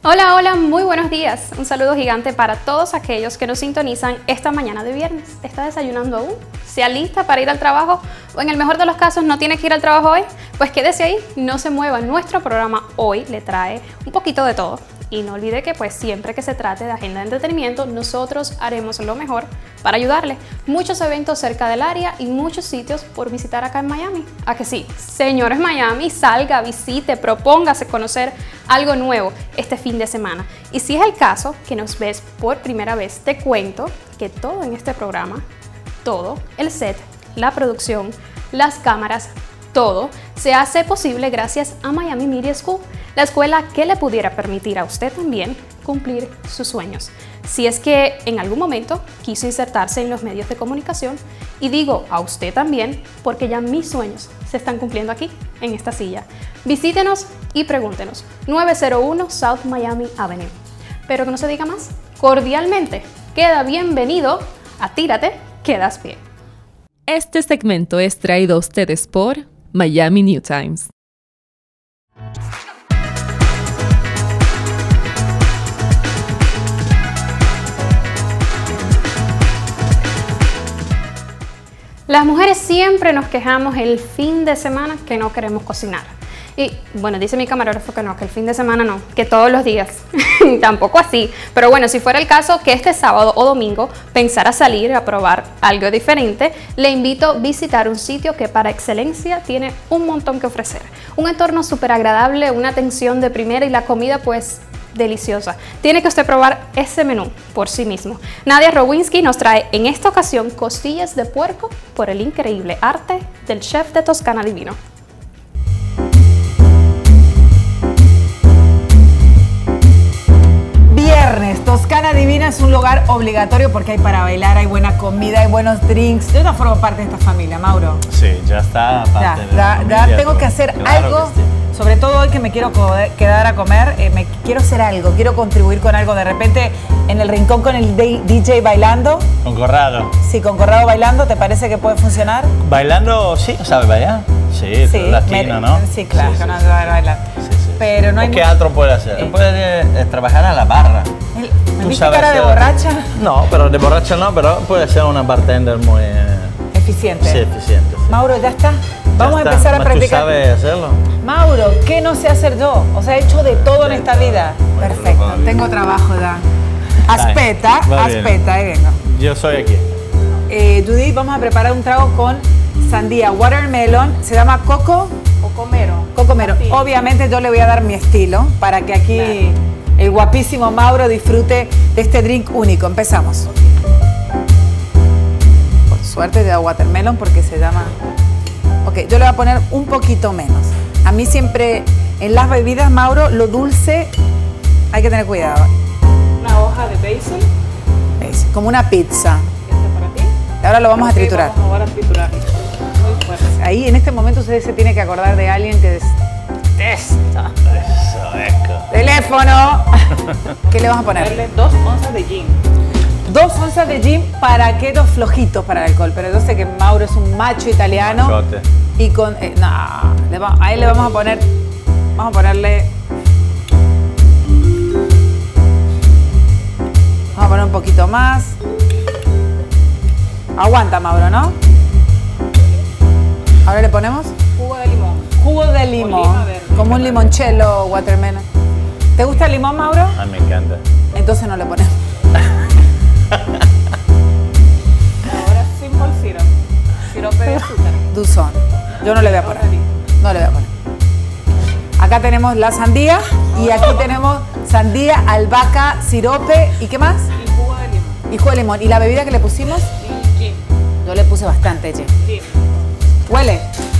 Hola, hola, muy buenos días. Un saludo gigante para todos aquellos que nos sintonizan esta mañana de viernes. ¿Está desayunando aún? ¿Se alista para ir al trabajo? ¿O en el mejor de los casos no tiene que ir al trabajo hoy? Pues quédese ahí, no se mueva. Nuestro programa hoy le trae un poquito de todo. Y no olvide que pues siempre que se trate de agenda de entretenimiento, nosotros haremos lo mejor para ayudarle. Muchos eventos cerca del área y muchos sitios por visitar acá en Miami. ¿A que sí? Señores Miami, salga, visite, propóngase conocer algo nuevo este fin de semana. Y si es el caso que nos ves por primera vez, te cuento que todo en este programa, todo, el set, la producción, las cámaras, todo se hace posible gracias a Miami Media School, la escuela que le pudiera permitir a usted también cumplir sus sueños. Si es que en algún momento quiso insertarse en los medios de comunicación, y digo a usted también porque ya mis sueños se están cumpliendo aquí, en esta silla. Visítenos y pregúntenos. 901 South Miami Avenue. Pero que no se diga más, cordialmente queda bienvenido a Tírate, que das pie. Este segmento es traído a ustedes por Miami New Times. Las mujeres siempre nos quejamos el fin de semana que no queremos cocinar. Y bueno, dice mi camarógrafo que no, que el fin de semana no, que todos los días. Tampoco así. Pero bueno, si fuera el caso que este sábado o domingo pensara salir a probar algo diferente, le invito a visitar un sitio que para excelencia tiene un montón que ofrecer. Un entorno súper agradable, una atención de primera y la comida pues deliciosa. Tiene que usted probar ese menú por sí mismo. Nadia Rowinski nos trae en esta ocasión costillas de puerco por el increíble arte del chef de Toscana Divino. Viernes, Toscana Divina es un lugar obligatorio porque hay para bailar, hay buena comida, hay buenos drinks. Yo no formo parte de esta familia, Mauro. Sí, ya está parte de la ya familia, tengo que hacer claro algo, que sí. Sobre todo hoy que me quiero quedar a comer, quiero hacer algo, quiero contribuir con algo. De repente en el rincón con el DJ bailando. Con Corrado. Sí, con Corrado bailando, ¿te parece que puede funcionar? ¿Bailando? Sí, ¿sabe bailar? Sí, Sí, latino, ¿no? Sí, claro, Sí, que no sí, sabe bailar. Sí, sí. Pero no hay ¿Qué otro puede hacer? Puede trabajar a la barra. ¿Me ¿Tú viste sabes cara de hacer? borracha? No, pero de borracha no, pero puede ser una bartender muy... Eficiente. Sí, eficiente. Sí. Mauro, ya está. Vamos Ya a está. empezar a ¿Tú practicar. sabes hacerlo? Mauro, ¿qué no sé hacer yo? O sea, he hecho de todo en esta vida. Bueno, Perfecto, va bien. tengo trabajo ya. Aspeta, Va bien. aspeta, ahí vengo. Yo soy aquí. Judith, vamos a preparar un trago con sandía, watermelon, se llama Coco Mero. Sí. Obviamente yo le voy a dar mi estilo para que aquí el guapísimo Mauro disfrute de este drink único. Empezamos. Por suerte te da watermelon porque se llama... Ok, yo le voy a poner un poquito menos. A mí siempre en las bebidas, Mauro, lo dulce hay que tener cuidado. Una hoja de basil, Es como una pizza. este para ti. Y ahora lo vamos a Ok, triturar. Vamos ahora a triturar. Muy fuerte. Ahí en este momento usted se tiene que acordar de alguien que detesta. Eso, eco. ¡Teléfono! ¿Qué le vamos a poner? Ponerle 2 onzas de gin. 2 onzas de gin para aquellos flojitos para el alcohol. Pero yo sé que Mauro es un macho italiano. Machote. Y con... no, a él le vamos a poner... Vamos a ponerle... Vamos a poner un poquito más. Aguanta, Mauro, ¿no? Ahora le ponemos Jugo de limón. jugo de limón. lima verde. Como un limoncello watermelon. ¿Te gusta el limón, Mauro? A mí me encanta. Entonces no le ponemos. Ahora simple syrup. Sirope de azúcar. Dulzón. Yo no le voy a poner. No le voy a poner. Acá tenemos la sandía y aquí tenemos sandía, albahaca, sirope y ¿qué más? Y jugo de limón. Y jugo de limón. ¿Y la bebida que le pusimos? Y gin. Yo le puse bastante, che. Gin. Huele.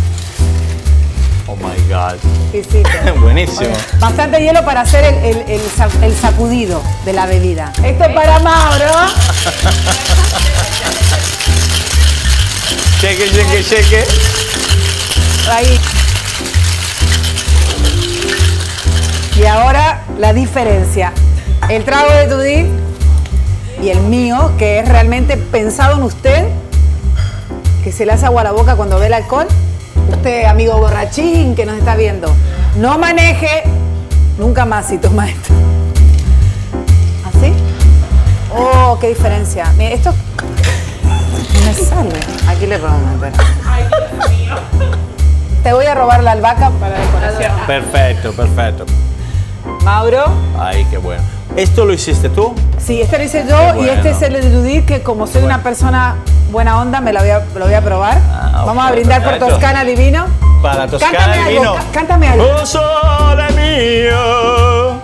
Oh my God. Exquisito. Buenísimo. Bastante hielo para hacer el sacudido de la bebida. Esto es para Mauro. Cheque, cheque, cheque. Ahí. Y ahora la diferencia. El trago de Judith y el mío, que es realmente pensado en usted, que se le hace agua a la boca cuando ve el alcohol. Usted, amigo borrachín que nos está viendo, no maneje nunca más si toma esto. Oh, qué diferencia. Mira, esto no me sale. Aquí le pongo una pera. Ay, Dios mío. Te voy a robar la albahaca para decoración. Perfecto, perfecto. Mauro. Ay, qué bueno. ¿Esto lo hiciste tú? Sí, este lo hice yo Qué y bueno. este es el de Judith, que como soy una persona buena onda, lo voy a probar. Ah, Vamos a ok, brindar por perfecto. Toscana Divino. Para Toscana Cántame Divino. algo, cántame algo. Oh, sole mío.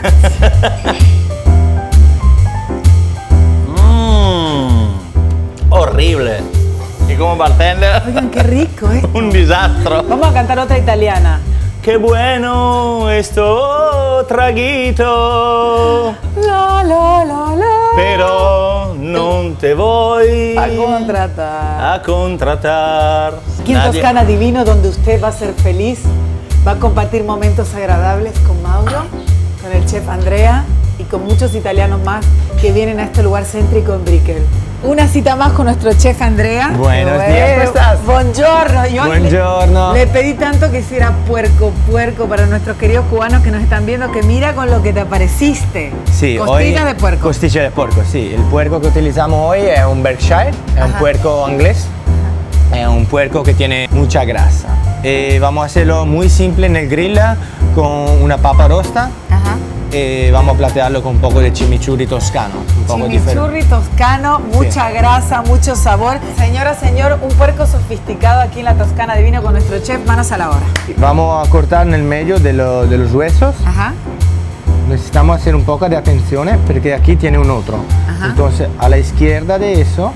Horrible. Y como bartender, Oigan, qué rico, ¿eh? un desastre. Vamos a cantar otra italiana. Qué bueno esto traguito, La, la, la, la. pero no te voy A contratar. a contratar. Aquí en Toscana Divino, donde usted va a ser feliz, va a compartir momentos agradables con Mauro, con el chef Andrea y con muchos italianos más que vienen a este lugar céntrico en Brickell. Una cita más con nuestro chef Andrea. Buenos días, ¿cómo estás? Buongiorno. Yo Buongiorno. Le pedí tanto que hiciera puerco para nuestros queridos cubanos que nos están viendo, que mira con lo que te apareciste. Sí, Costillas hoy- de puerco. Costilla de puerco, sí. El puerco que utilizamos hoy es un Berkshire, es un Ajá. puerco inglés. Es un puerco que tiene mucha grasa. Vamos a hacerlo muy simple en el grill con una papa rosta. Ajá. Vamos a platearlo con un poco de chimichurri toscano, un poco diferente. Chimichurri toscano, mucha grasa, mucho sabor. Señora, señor, un puerco sofisticado aquí en la Toscana Divino con nuestro chef, manos a la obra. Vamos a cortar en el medio de los huesos. Ajá. Necesitamos hacer un poco de atención porque aquí tiene un otro. Ajá. Entonces, a la izquierda de eso,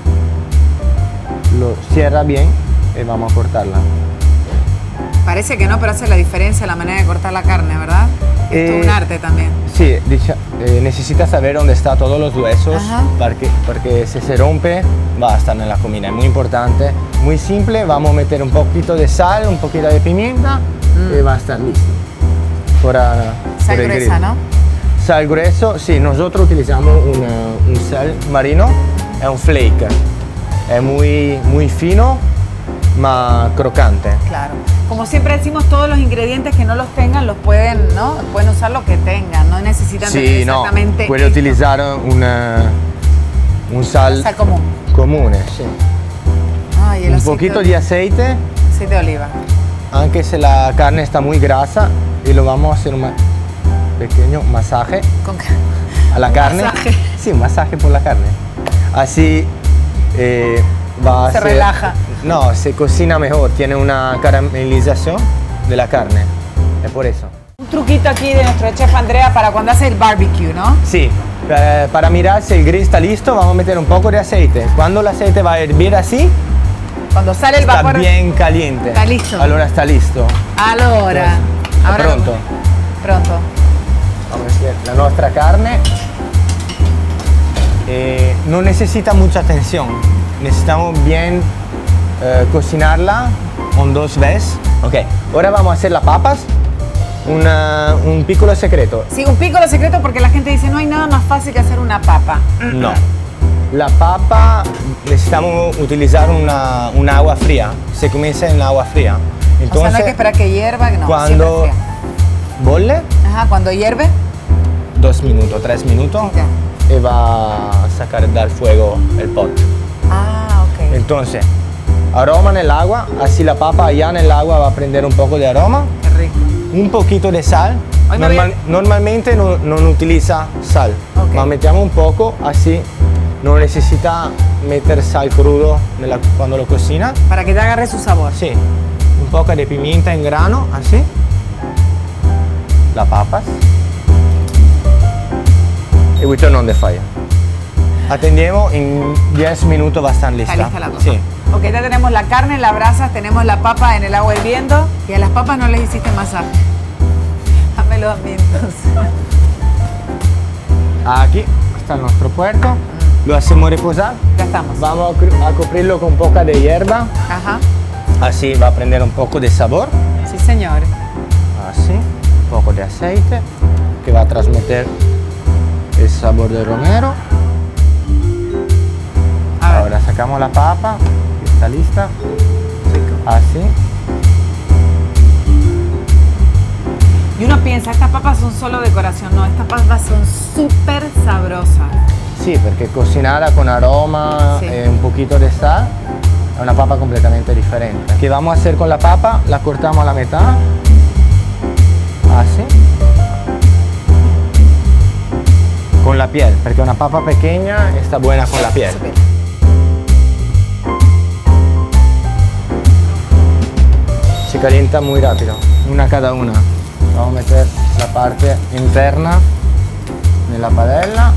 lo cierra bien y vamos a cortarla. Parece que no, pero hace la diferencia la manera de cortar la carne, ¿verdad? Es todo un arte también. Sí, necesita saber dónde están todos los huesos Ajá. porque si se rompe va a estar en la comida. Es muy importante, muy simple. Vamos a meter un poquito de sal, un poquito de pimienta y va a estar listo. Sal gruesa, ¿no? Sal grueso, sí, nosotros utilizamos un sal marino, es un flake. Es muy fino, ma crocante. Claro. Como siempre decimos, todos los ingredientes que no los tengan los pueden, ¿no? Pueden usar lo que tengan, no necesitan tener Sí, no, exactamente puede esto. utilizar un sal Sal común. comune, sí. Ay, el Un aceite poquito de aceite, aceite de oliva. aunque si la carne está muy grasa, y lo vamos a hacer un pequeño masaje Con a la Un carne. masaje. Sí, un masaje por la carne. Así va a Se ser- relaja. No, se cocina mejor, tiene una caramelización de la carne. Es por eso. Un truquito aquí de nuestro chef Andrea para cuando hace el barbecue, ¿no? Sí, para mirar si el grill está listo, vamos a meter un poco de aceite. Cuando el aceite va a hervir así, Cuando sale el está vapor. bien caliente. Está listo. Ahora está listo. Allora. Está Ahora pronto. Pronto. Vamos a hacer la nuestra carne. No necesita mucha atención. Necesitamos bien cocinarla con 2 veces. Ok, ahora vamos a hacer las papas. Un piccolo secreto. Sí, un piccolo secreto porque la gente dice no hay nada más fácil que hacer una papa. No. La papa necesitamos utilizar un agua fría. Se comienza en agua fría. O sea, no hay que esperar que hierva, no, cuando siempre bolle, fría. Ajá, cuando hierve, 2 minutos, 3 minutos, Ya. y va a sacar del fuego el pot. ah, ok. Entonces, aroma en el agua, así la papa allá en el agua va a prender un poco de aroma, Qué rico. un poquito de sal. Hoy me voy a- Normalmente no utiliza sal, Ok. ma mettiamo un poco, así no necesita meter sal crudo cuando lo cocina. Para que te agarre su sabor. Sí, un poco de pimienta en grano, así. Las papas. Y we turn on the fire. Atendemos, en 10 minutos va a estar lista. Está lista la papa. Sí. Ok, ya tenemos la carne en las brasas, tenemos la papa en el agua hirviendo y a las papas no les hiciste masaje. Dámelo a mí entonces. Aquí está nuestro puerco. Lo hacemos reposar. Ya estamos. Vamos a cubrirlo con un poco de hierba. Ajá. Así va a prender un poco de sabor. Sí, señor. Así. Un poco de aceite que va a transmitir el sabor del romero. A ver. Ahora sacamos la papa, que está lista. Rico. Así. Y uno piensa, estas papas son solo decoración. No, estas papas son súper sabrosas. Sí, perché cocinada con aroma Sí. e un poquito de sal è una papa completamente diferente. ¿Qué vamos a hacer con la papa? La cortamos a la mitad, así, con la piel, perché una papa pequeña está buena con la piel. Se calienta muy rápido, una cada una. Vamos a meter la parte interna nella padella.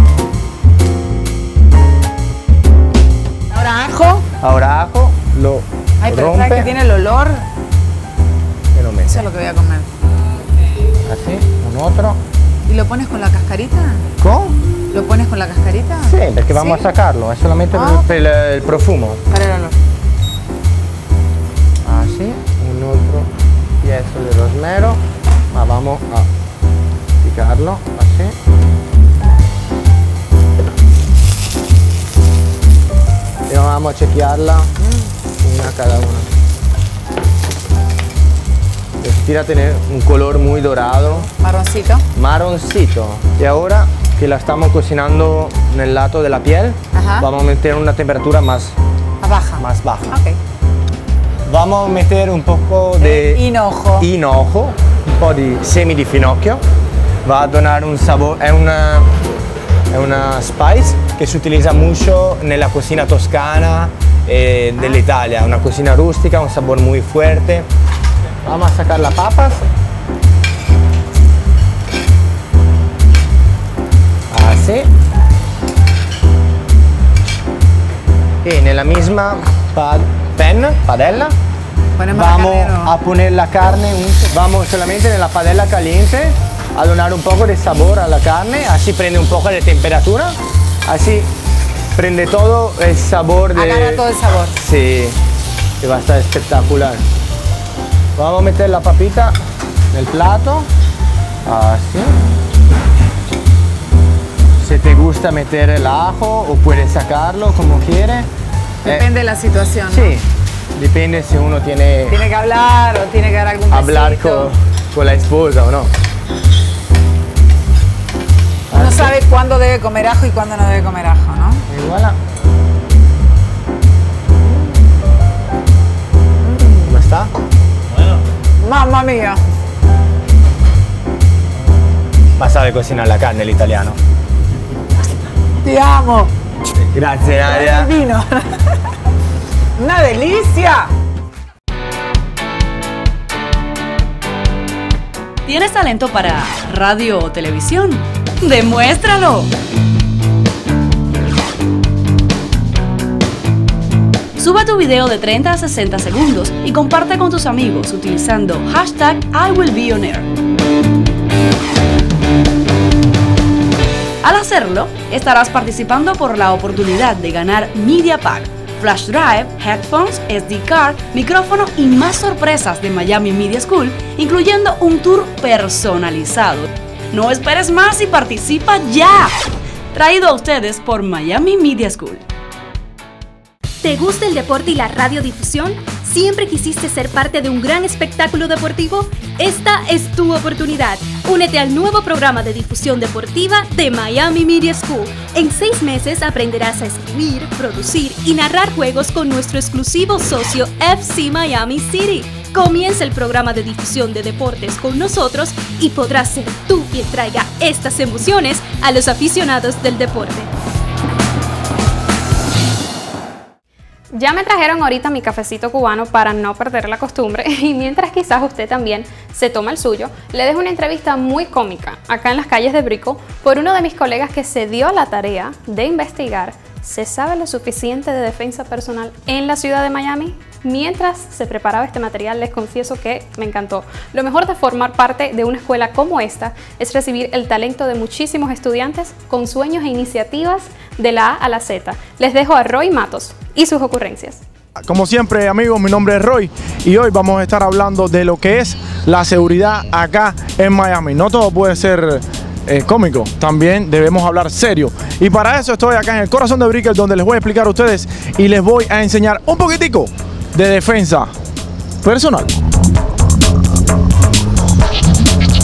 Ahora ajo. Ahora ajo, lo Ay, pero rompe ¿sabes que tiene el olor? y lo mete. Eso es lo que voy a comer. Así, un otro. ¿Y lo pones con la cascarita? ¿Con? ¿Lo pones con la cascarita? Sí, perché vamos ¿Sí? a sacarlo, es solamente Ah. per il profumo. Para el olor. Así, un otro piezo de rosmero, ma vamos a picarlo así. Y vamos a chequearla una cada una. Tira a tener un color muy dorado, Marroncito. marroncito. Y ahora que la estamos cocinando en el lado de la piel, Ajá. vamos a meter una temperatura más Baja. baja. Ok. Vamos a meter un poco de Hinojo. hinojo, un po' di semi di finocchio. Va a donar un sabor, è una spice che si utilizza mucho nella cucina toscana dell'Italia, una cucina rústica, un sabor muy fuerte. Vamos a sacar las papas. Así. Y nella misma padella Ponemos la vamos carne, ¿no? a poner la carne, vamos solamente nella padella caliente a donar un poco de sabor a la carne, así prende un poco de temperatura, así prende todo el sabor de... Agarra todo el sabor. Sí, que va a estar espectacular. Vamos a meter la papita nel plato, así. Si te gusta meter el ajo o puedes sacarlo como quieres. Depende de la situación, ¿no? Sí, depende si uno tiene Tiene que hablar o tiene que dar algún hablar besito. con la esposa o no. Uno Así. sabe cuándo debe comer ajo y cuándo no debe comer ajo, ¿no? Y voilà. ¿Cómo está? Mamma mía. Ma sabe cocinar la carne el italiano. Te amo. Grazie Nadia. El vino. Una delicia. ¿Tienes talento para radio o televisión? ¡Demuéstralo! Sube tu video de 30 a 60 segundos y comparte con tus amigos utilizando hashtag #IWillBeOnAir. Al hacerlo, estarás participando por la oportunidad de ganar Media Pack, Flash Drive, Headphones, SD Card, micrófono y más sorpresas de Miami Media School, incluyendo un tour personalizado. No esperes más y participa ya. Traído a ustedes por Miami Media School. ¿Te gusta el deporte y la radiodifusión? ¿Siempre quisiste ser parte de un gran espectáculo deportivo? Esta es tu oportunidad. Únete al nuevo programa de difusión deportiva de Miami Media School. En 6 meses aprenderás a escribir, producir y narrar juegos con nuestro exclusivo socio FC Miami City. Comienza el programa de difusión de deportes con nosotros y podrás ser tú quien traiga estas emociones a los aficionados del deporte. Ya me trajeron ahorita mi cafecito cubano para no perder la costumbre y mientras quizás usted también se toma el suyo, le dejo una entrevista muy cómica acá en las calles de Brickell por uno de mis colegas que se dio a la tarea de investigar ¿se sabe lo suficiente de defensa personal en la ciudad de Miami? Mientras se preparaba este material, les confieso que me encantó. Lo mejor de formar parte de una escuela como esta es recibir el talento de muchísimos estudiantes con sueños e iniciativas de la A a la Z. Les dejo a Roy Matos y sus ocurrencias. Como siempre, amigos, mi nombre es Roy y hoy vamos a estar hablando de lo que es la seguridad acá en Miami. No todo puede ser cómico, también debemos hablar serio. Y para eso estoy acá en el corazón de Brickell, donde les voy a explicar a ustedes y les voy a enseñar un poquitico de defensa personal.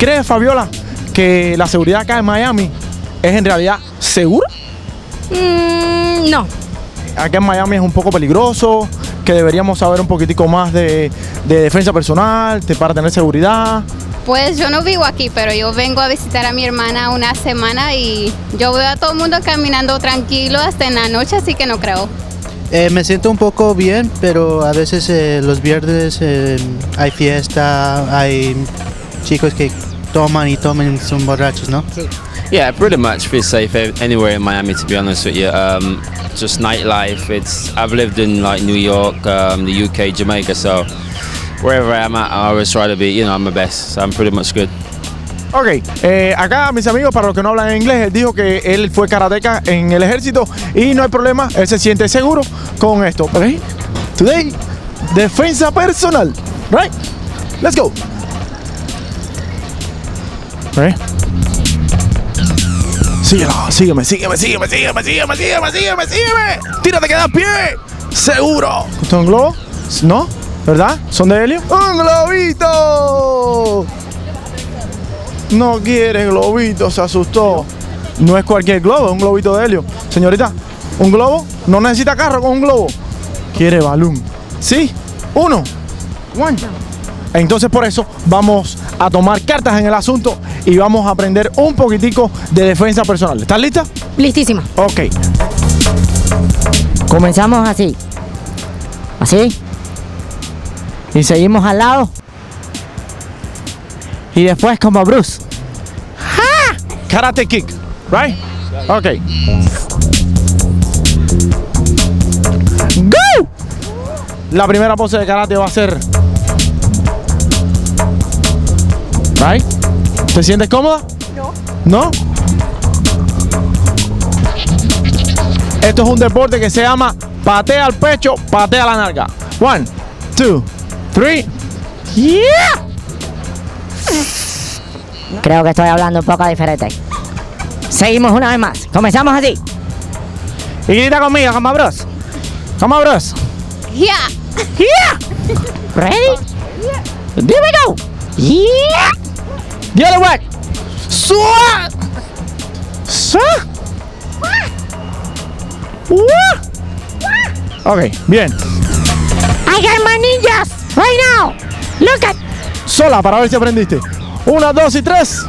¿Crees, Fabiola, que la seguridad acá en Miami es en realidad segura? No. Acá en Miami es un poco peligroso, que deberíamos saber un poquitico más de defensa personal, para tener seguridad. Pues yo no vivo aquí, pero yo vengo a visitar a mi hermana una semana y yo veo a todo el mundo caminando tranquilo hasta en la noche, así que no creo. Me siento un poco bien, pero a veces los viernes hay fiesta, hay chicos que toman y son borrachos, ¿no? Sí. Yeah, pretty much feel safe anywhere in Miami, to be honest with you. Just nightlife. I've lived in like New York, the UK, Jamaica, so wherever I'm at, I always try to be, you know, I'm my best. So I'm pretty much good. Ok, acá mis amigos, para los que no hablan inglés, él dijo que él fue karateca en el ejército y no hay problema, él se siente seguro con esto. Okay? Today, defensa personal, right? Let's go. Okay. Sígueme. Tírate que das pie. Seguro. ¿Esto es un globo? ¿No? ¿Verdad? ¿Son de helio? ¡Un globito! No quiere globito, se asustó. No es cualquier globo, es un globito de helio. Señorita, ¿un globo? No necesita carro con un globo. Quiere balón. ¿Sí? One. Entonces por eso vamos a tomar cartas en el asunto y vamos a aprender un poquitico de defensa personal. ¿Estás lista? Listísima. Ok. Comenzamos así. Así. Y seguimos al lado. Y después como Bruce. ¡Ja! Karate kick, right? Ok. ¡Go! La primera pose de karate va a ser... Right? ¿Te sientes cómoda? No. ¿No? Esto es un deporte que se llama patea al pecho, patea la nalga. 1, 2, 3. ¡Yeah! Creo que estoy hablando un poco diferente. Seguimos una vez más. Comenzamos así. Y grita conmigo, como Bruce. Como Bruce. Yeah. Yeah. Ready? Yeah. Here we go. Yeah. The other way. Suá. Ok, bien. I got my ninjas right now. Look at. Sola para ver si aprendiste. 1, 2 y 3.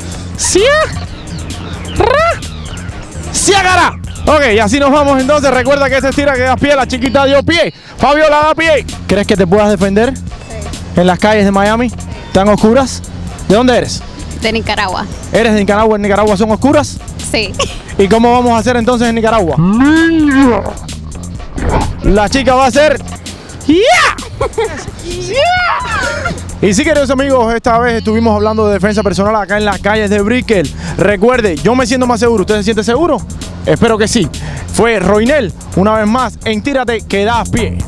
¡Siagara! Ok, y así nos vamos entonces. Recuerda que se estira, que das pie. La chiquita dio pie. Fabiola da pie. ¿Crees que te puedas defender? Sí. ¿En las calles de Miami? ¿Tan oscuras? ¿De dónde eres? De Nicaragua. ¿Eres de Nicaragua? ¿En Nicaragua son oscuras? Sí. ¿Y cómo vamos a hacer entonces en Nicaragua? La chica va a hacer... ¡Yeah! Y sí, queridos amigos, esta vez estuvimos hablando de defensa personal acá en las calles de Brickell. Recuerde, yo me siento más seguro. ¿Usted se siente seguro? Espero que sí. Fue Roinel, una vez más, en Tírate que das pie.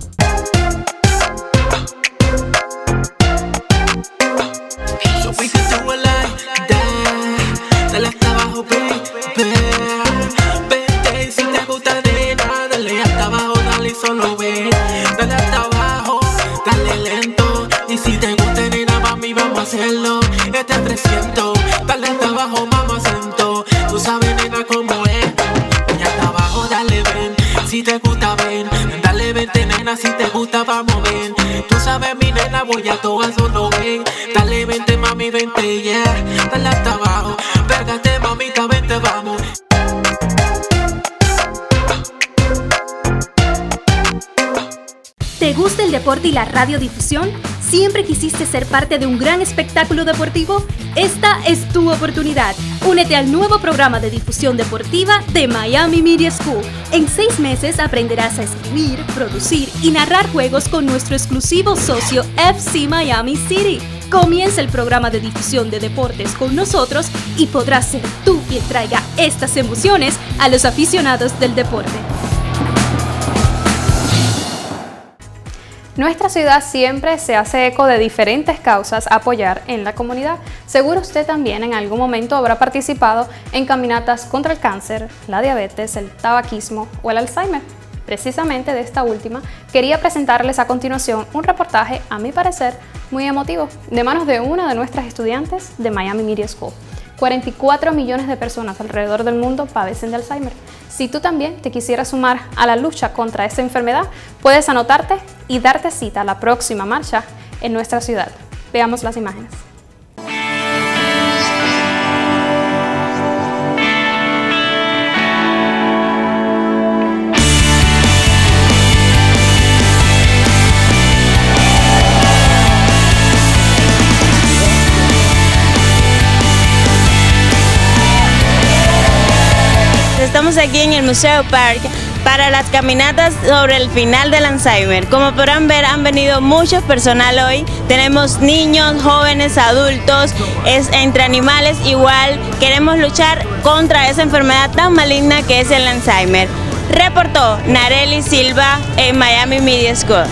Este 300, dale hasta abajo, mamá acento. Tú sabes, nena, cómo es. Y hasta abajo, dale, ven. Si te gusta, ven. Dale, vente, nena, si te gusta, vamos, ven. Tú sabes, mi nena, voy a todas solo, ven. Dale, vente, mami, vente, yeah. Dale hasta abajo, pégate, mamita, vente, vamos. ¿Te gusta el deporte y la radiodifusión? ¿Siempre quisiste ser parte de un gran espectáculo deportivo? Esta es tu oportunidad. Únete al nuevo programa de difusión deportiva de Miami Media School. En 6 meses aprenderás a escribir, producir y narrar juegos con nuestro exclusivo socio FC Miami City. Comienza el programa de difusión de deportes con nosotros y podrás ser tú quien traiga estas emociones a los aficionados del deporte. Nuestra ciudad siempre se hace eco de diferentes causas a apoyar en la comunidad. Seguro usted también en algún momento habrá participado en caminatas contra el cáncer, la diabetes, el tabaquismo o el Alzheimer. Precisamente de esta última, quería presentarles a continuación un reportaje, a mi parecer, muy emotivo, de manos de una de nuestras estudiantes de Miami Media School. 44 millones de personas alrededor del mundo padecen de Alzheimer. Si tú también te quisieras sumar a la lucha contra esta enfermedad, puedes anotarte y darte cita a la próxima marcha en nuestra ciudad. Veamos las imágenes. Estamos aquí en el Museo Park para las caminatas sobre el final del Alzheimer. Como podrán ver, han venido muchos personal hoy. Tenemos niños, jóvenes, adultos, entre animales igual. Queremos luchar contra esa enfermedad tan maligna que es el Alzheimer. Reportó Nareli Silva en Miami Media School.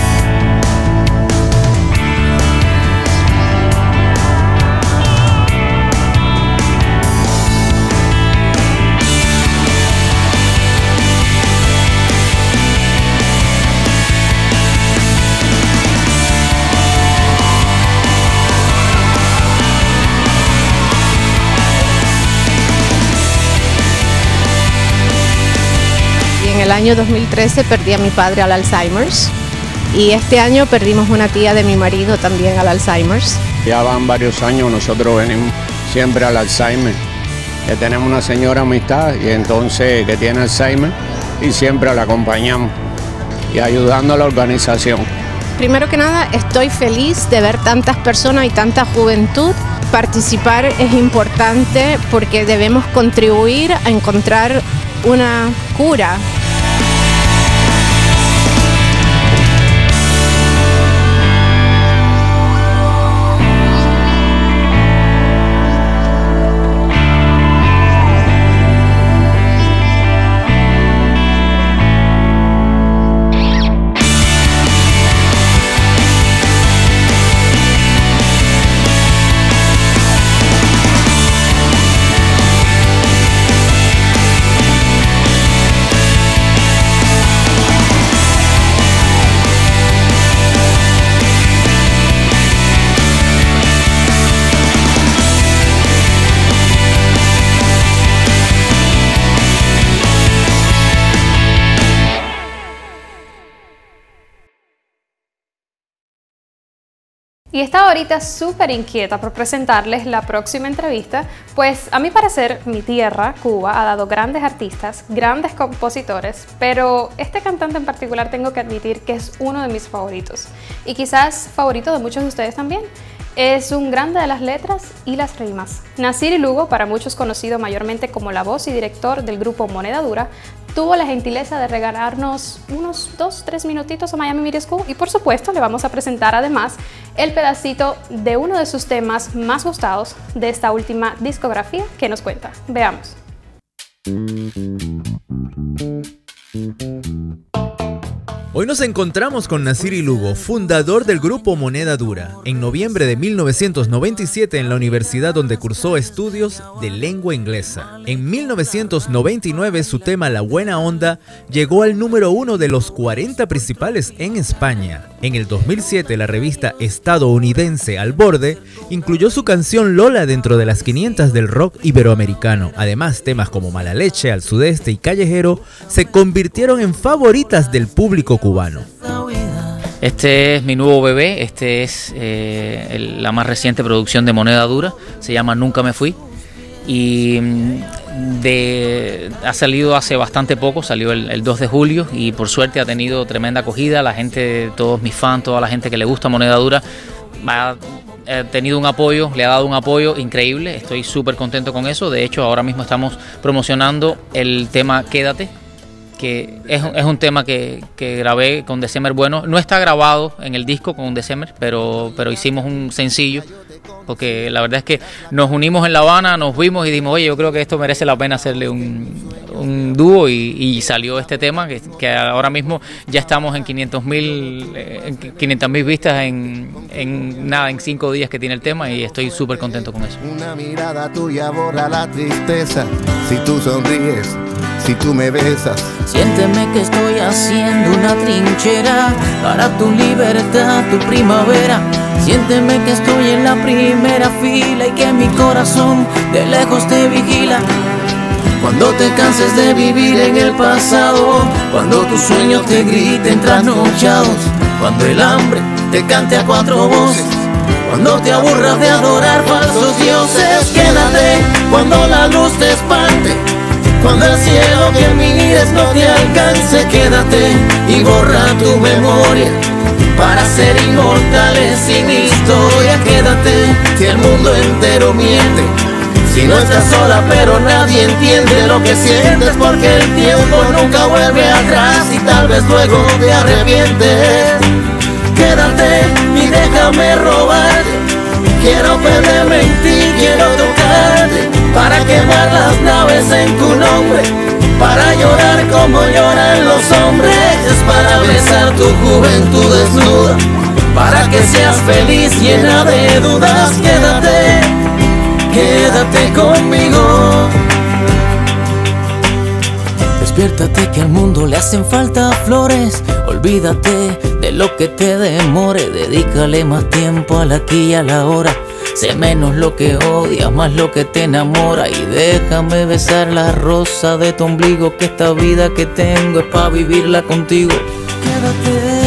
En el año 2013 perdí a mi padre al Alzheimer's y este año perdimos una tía de mi marido también al Alzheimer's. Ya van varios años, nosotros venimos siempre al Alzheimer. Ya tenemos una señora amistad y entonces que tiene Alzheimer y siempre la acompañamos y ayudando a la organización. Primero que nada, estoy feliz de ver tantas personas y tanta juventud. Participar es importante porque debemos contribuir a encontrar una cura. Y estaba ahorita súper inquieta por presentarles la próxima entrevista, pues a mi parecer mi tierra, Cuba, ha dado grandes artistas, grandes compositores, pero este cantante en particular tengo que admitir que es uno de mis favoritos y quizás favorito de muchos de ustedes también. Es un grande de las letras y las rimas. Nasiri Lugo, para muchos conocido mayormente como la voz y director del grupo Moneda Dura, tuvo la gentileza de regalarnos unos 2-3 minutitos a Miami Media School y por supuesto le vamos a presentar además el pedacito de uno de sus temas más gustados de esta última discografía que nos cuenta. Veamos. Hoy nos encontramos con Nasiri Lugo, fundador del grupo Moneda Dura, en noviembre de 1997 en la universidad donde cursó estudios de lengua inglesa. En 1999 su tema La Buena Onda llegó al número 1 de los 40 principales en España. En el 2007 la revista estadounidense Al Borde incluyó su canción Lola dentro de las 500 del rock iberoamericano. Además, temas como Mala Leche, Al Sudeste y Callejero se convirtieron en favoritas del público cubano. Este es mi nuevo bebé, este es la más reciente producción de Moneda Dura, se llama Nunca Me Fui y ha salido hace bastante poco, salió el 2 de julio y por suerte ha tenido tremenda acogida, la gente, todos mis fans, toda la gente que le gusta Moneda Dura ha tenido un apoyo, le ha dado un apoyo increíble, estoy súper contento con eso. De hecho ahora mismo estamos promocionando el tema Quédate, que es un tema que grabé con December Bueno. No está grabado en el disco con December, pero hicimos un sencillo, porque la verdad es que nos unimos en La Habana, nos vimos y dijimos, oye, yo creo que esto merece la pena hacerle un dúo y salió este tema, que ahora mismo ya estamos en 500.000 vistas en 5 días que tiene el tema y estoy súper contento con eso. Una mirada tuya borra la tristeza, si tú sonríes si tú me besas. Siénteme que estoy haciendo una trinchera para tu libertad, tu primavera. Siénteme que estoy en la primera fila y que mi corazón de lejos te vigila. Cuando te canses de vivir en el pasado, cuando tus sueños te griten trasnochados, cuando el hambre te cante a cuatro voces, cuando te aburras de adorar falsos dioses, quédate cuando la luz te espante, cuando el cielo que mires no te alcance, quédate y borra tu memoria para ser inmortales sin historia. Quédate si el mundo entero miente, si no estás sola pero nadie entiende lo que sientes, porque el tiempo nunca vuelve atrás y tal vez luego te arrepientes. Quédate y déjame robarte, quiero perderme en ti, quiero tocarte, para quemar las naves en tu nombre, para llorar como lloran los hombres, para besar tu juventud desnuda, para que seas feliz llena de dudas. Quédate, quédate conmigo. Despiértate que al mundo le hacen falta flores, olvídate de lo que te demore, dedícale más tiempo al aquí y a la hora. Sé menos lo que odias, más lo que te enamora, y déjame besar la rosa de tu ombligo, que esta vida que tengo es pa' vivirla contigo. Quédate.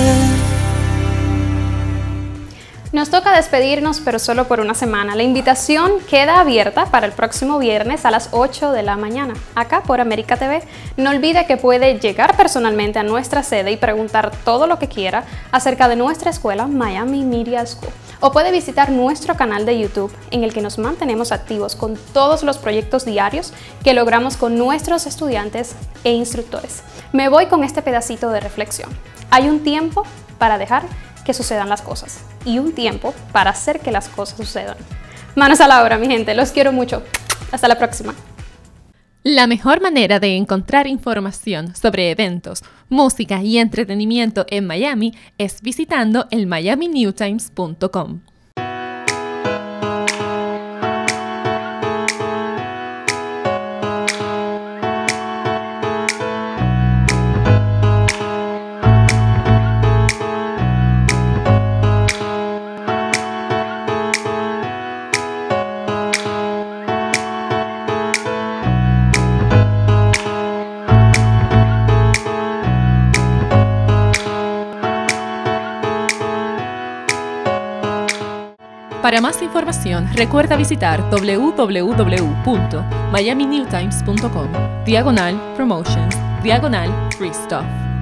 Nos toca despedirnos, pero solo por una semana. La invitación queda abierta para el próximo viernes a las 8 de la mañana, acá por América TV. No olvide que puede llegar personalmente a nuestra sede y preguntar todo lo que quiera acerca de nuestra escuela Miami Media School. O puede visitar nuestro canal de YouTube, en el que nos mantenemos activos con todos los proyectos diarios que logramos con nuestros estudiantes e instructores. Me voy con este pedacito de reflexión. Hay un tiempo para dejar que sucedan las cosas y un tiempo para hacer que las cosas sucedan. Manos a la obra, mi gente. Los quiero mucho. Hasta la próxima. La mejor manera de encontrar información sobre eventos, música y entretenimiento en Miami es visitando el miaminewtimes.com. Para más información, recuerda visitar www.miaminewtimes.com, /promotions, /free stuff.